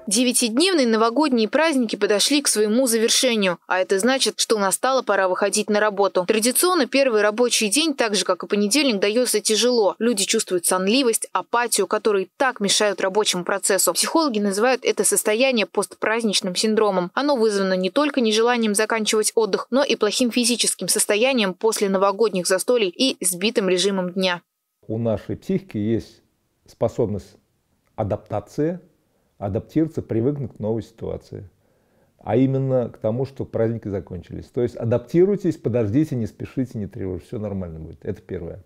Девятидневные новогодние праздники подошли к своему завершению, а это значит, что настала пора выходить на работу. Традиционно первый рабочий день, так же как и понедельник, дается тяжело. Люди чувствуют сонливость, апатию, которые так мешают рабочему процессу. Психологи называют это состояние постпраздничным синдромом. Оно вызвано не только нежеланием заканчивать отдых, но и плохим физическим состоянием после новогодних застолий и сбитым режимом дня. У нашей психики есть способность адаптации, адаптироваться, привыкнуть к новой ситуации. А именно к тому, что праздники закончились. То есть адаптируйтесь, подождите, не спешите, не тревожьтесь, все нормально будет. Это первое.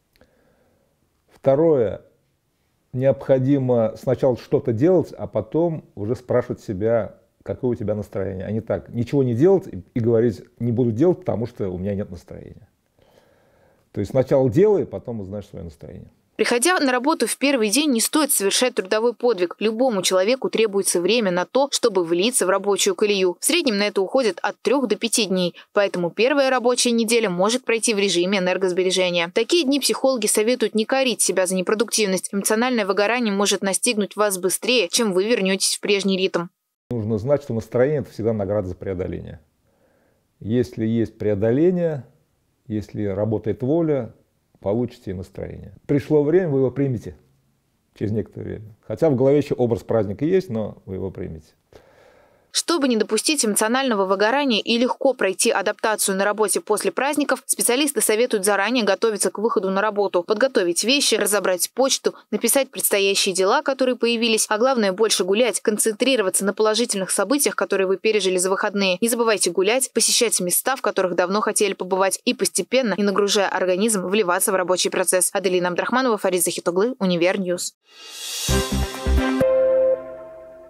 Второе. Необходимо сначала что-то делать, а потом уже спрашивать себя, какое у тебя настроение. А не так, ничего не делать и говорить, не буду делать, потому что у меня нет настроения. То есть сначала делай, потом узнаешь свое настроение. Приходя на работу в первый день, не стоит совершать трудовой подвиг. Любому человеку требуется время на то, чтобы влиться в рабочую колею. В среднем на это уходит от 3 до 5 дней. Поэтому первая рабочая неделя может пройти в режиме энергосбережения. В такие дни психологи советуют не корить себя за непродуктивность. Эмоциональное выгорание может настигнуть вас быстрее, чем вы вернетесь в прежний ритм. Нужно знать, что настроение – это всегда награда за преодоление. Если есть преодоление, если работает воля, получите и настроение. Пришло время, вы его примете через некоторое время. Хотя в голове еще образ праздника есть, но вы его примете. Чтобы не допустить эмоционального выгорания и легко пройти адаптацию на работе после праздников, специалисты советуют заранее готовиться к выходу на работу, подготовить вещи, разобрать почту, написать предстоящие дела, которые появились, а главное больше гулять, концентрироваться на положительных событиях, которые вы пережили за выходные. Не забывайте гулять, посещать места, в которых давно хотели побывать, и постепенно, не нагружая организм, вливаться в рабочий процесс. Аделина Абдрахманова, Фарид Захитоглы, Универньюз.